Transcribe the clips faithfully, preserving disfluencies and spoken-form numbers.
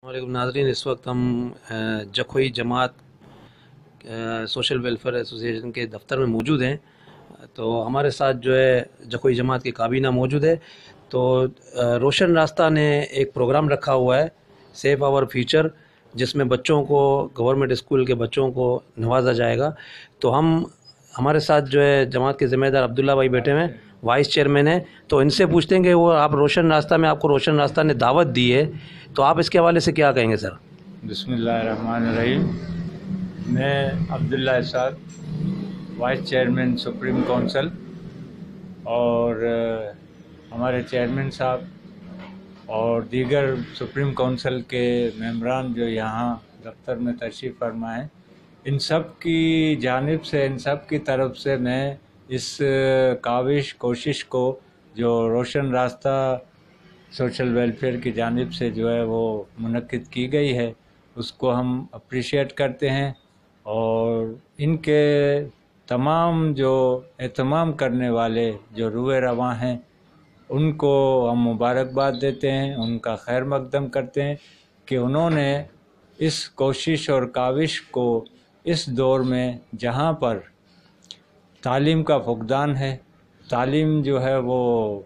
वालेकुम नाज़रीन, इस वक्त हम Jakhoi Jamaat social welfare association के दफ्तर में मौजूद हैं। तो हमारे साथ जो है जखोई जमात की काबीना मौजूद है। तो रोशन रास्ता ने एक प्रोग्राम रखा हुआ है, सेव आवर फ्यूचर, जिसमें बच्चों को, गवर्नमेंट स्कूल के बच्चों को नवाजा जाएगा। तो हम हमारे साथ जो है जमात के ज़िम्मेदार अब्दुल्ला भाई बैठे हुए हैं, वाइस चेयरमैन है। तो इनसे पूछते हैं कि वो आप रोशन रास्ता में, आपको रोशन रास्ता ने दावत दी है, तो आप इसके हवाले से क्या कहेंगे सर? बिस्मिल्लाहिर्रहमानिर्रहीम। मैं Abdullah Isaq, vice chairman supreme council, और हमारे चेयरमैन साहब और दीगर सुप्रीम काउंसिल के मेंबरान जो यहाँ दफ्तर में तशरीफ़ फरमा हैं, इन सब की जानिब से, इन सब की तरफ से मैं इस काविश कोशिश को जो रोशन रास्ता सोशल वेलफेयर की जानिब से जो है वो मुनक्किद की गई है, उसको हम अप्रिशिएट करते हैं। और इनके तमाम जो एहतमाम करने वाले जो रुए रवां हैं, उनको हम मुबारकबाद देते हैं, उनका खैर मकदम करते हैं कि उन्होंने इस कोशिश और काविश को इस दौर में जहाँ पर तालीम का फुकदान है, तालीम जो है वो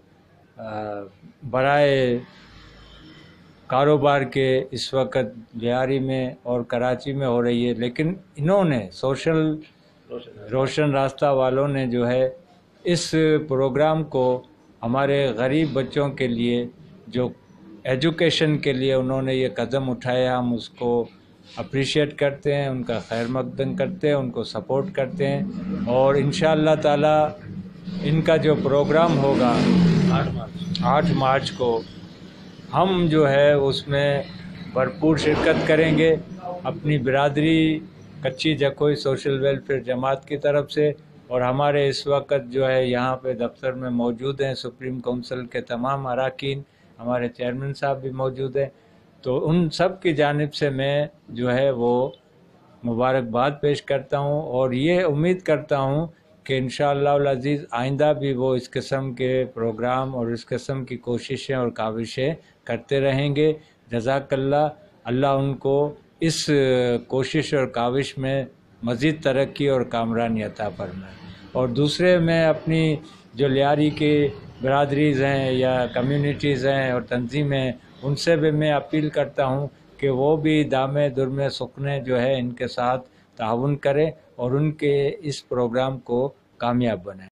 बराए कारोबार के इस वक्त बिहारी में और कराची में हो रही है, लेकिन इन्होंने सोशल रोशन रास्ता वालों ने जो है इस प्रोग्राम को हमारे गरीब बच्चों के लिए, जो एजुकेशन के लिए उन्होंने ये कदम उठाया, हम उसको अप्रिशिएट करते हैं, उनका खैर मकदम करते हैं, उनको सपोर्ट करते हैं। और इंशाअल्लाह ताला इनका जो प्रोग्राम होगा आठ मार्च को, हम जो है उसमें भरपूर शिरकत करेंगे अपनी बिरादरी कच्ची जखोई सोशल वेलफेयर जमात की तरफ से। और हमारे इस वक्त जो है यहाँ पे दफ्तर में मौजूद हैं सुप्रीम काउंसिल के तमाम अराकीन, हमारे चेयरमैन साहब भी मौजूद हैं। तो उन सब की जानिब से मैं जो है वो मुबारकबाद पेश करता हूँ और ये उम्मीद करता हूँ कि इंशाअल्लाह अज़ीज़ आइंदा भी वो इस किस्म के प्रोग्राम और इस किस्म की कोशिशें और काविशें करते रहेंगे। जज़ाकल्लाह, अल्लाह उनको इस कोशिश और काविश में मज़ीद तरक्की और कामरानी अता फरमाए। और दूसरे, मैं अपनी जो लियारी के बरादरीज़ हैं या कम्युनिटीज़ हैं और तंजीमें हैं, उनसे भी मैं अपील करता हूँ कि वो भी दामे दुरमे सुखने जो है इनके साथ ताउन करें और उनके इस प्रोग्राम को कामयाब बनाएं।